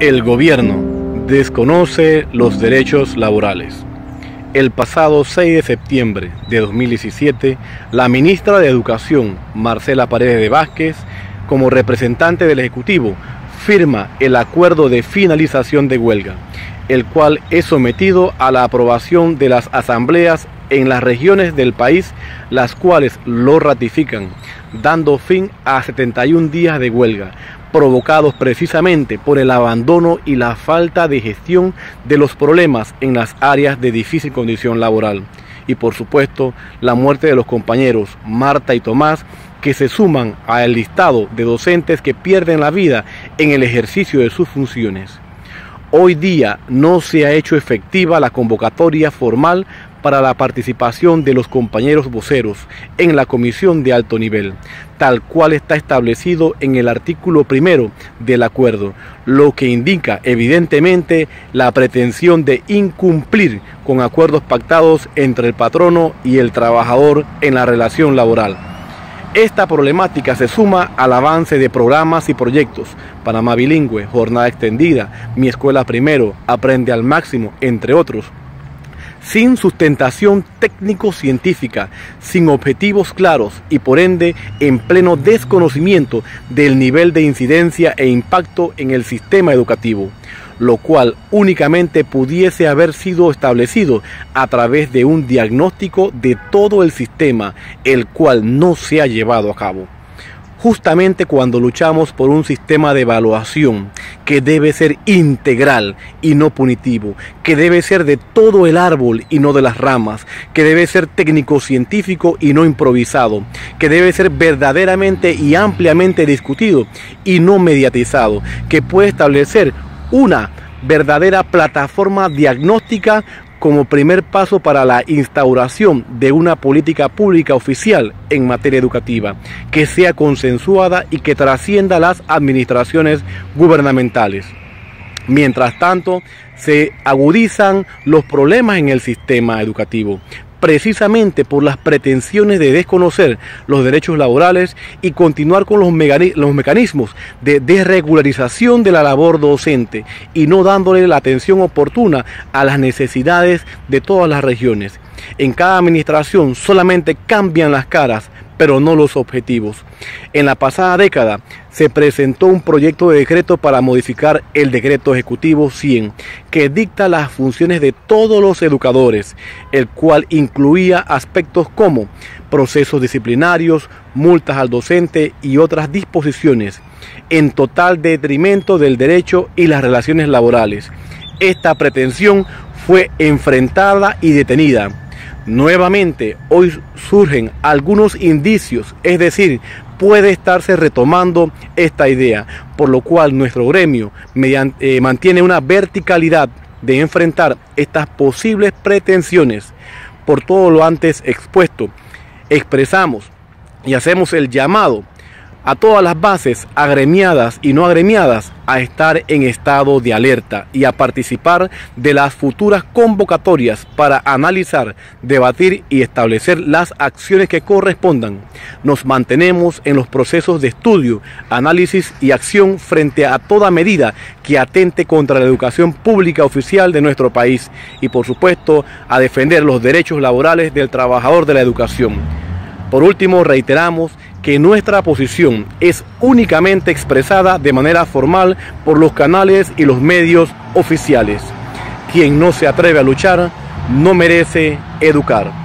El gobierno desconoce los derechos laborales. El pasado 6 de septiembre de 2017, la ministra de Educación, Marcela Paredes de Vázquez, como representante del Ejecutivo, firma el acuerdo de finalización de huelga, el cual es sometido a la aprobación de las asambleas en las regiones del país, las cuales lo ratifican, dando fin a 71 días de huelga, provocados precisamente por el abandono y la falta de gestión de los problemas en las áreas de difícil condición laboral. Y por supuesto, la muerte de los compañeros Marta y Tomás, que se suman al listado de docentes que pierden la vida en el ejercicio de sus funciones. Hoy día no se ha hecho efectiva la convocatoria formal para la participación de los compañeros voceros en la comisión de alto nivel, tal cual está establecido en el artículo 1 del acuerdo, lo que indica evidentemente la pretensión de incumplir con acuerdos pactados entre el patrono y el trabajador en la relación laboral. Esta problemática se suma al avance de programas y proyectos: Panamá Bilingüe, Jornada Extendida, Mi Escuela Primero, Aprende al Máximo, entre otros, sin sustentación técnico-científica, sin objetivos claros y por ende en pleno desconocimiento del nivel de incidencia e impacto en el sistema educativo, lo cual únicamente pudiese haber sido establecido a través de un diagnóstico de todo el sistema, el cual no se ha llevado a cabo. Justamente cuando luchamos por un sistema de evaluación que debe ser integral y no punitivo, que debe ser de todo el árbol y no de las ramas, que debe ser técnico-científico y no improvisado, que debe ser verdaderamente y ampliamente discutido y no mediatizado, que puede establecer una verdadera plataforma diagnóstica como primer paso para la instauración de una política pública oficial en materia educativa, que sea consensuada y que trascienda las administraciones gubernamentales. Mientras tanto, se agudizan los problemas en el sistema educativo, precisamente por las pretensiones de desconocer los derechos laborales y continuar con los mecanismos de desregularización de la labor docente y no dándole la atención oportuna a las necesidades de todas las regiones. En cada administración solamente cambian las caras, pero no los objetivos. En la pasada década se presentó un proyecto de decreto para modificar el decreto ejecutivo 100, que dicta las funciones de todos los educadores, el cual incluía aspectos como procesos disciplinarios, multas al docente y otras disposiciones, en total detrimento del derecho y las relaciones laborales. Esta pretensión fue enfrentada y detenida. Nuevamente, hoy surgen algunos indicios, es decir, puede estarse retomando esta idea, por lo cual nuestro gremio mantiene una verticalidad de enfrentar estas posibles pretensiones. Por todo lo antes expuesto, expresamos y hacemos el llamado a todas las bases agremiadas y no agremiadas a estar en estado de alerta y a participar de las futuras convocatorias para analizar, debatir y establecer las acciones que correspondan. Nos mantenemos en los procesos de estudio, análisis y acción frente a toda medida que atente contra la educación pública oficial de nuestro país y, por supuesto, a defender los derechos laborales del trabajador de la educación. Por último, reiteramos que nuestra posición es únicamente expresada de manera formal por los canales y los medios oficiales. Quien no se atreve a luchar no merece educar.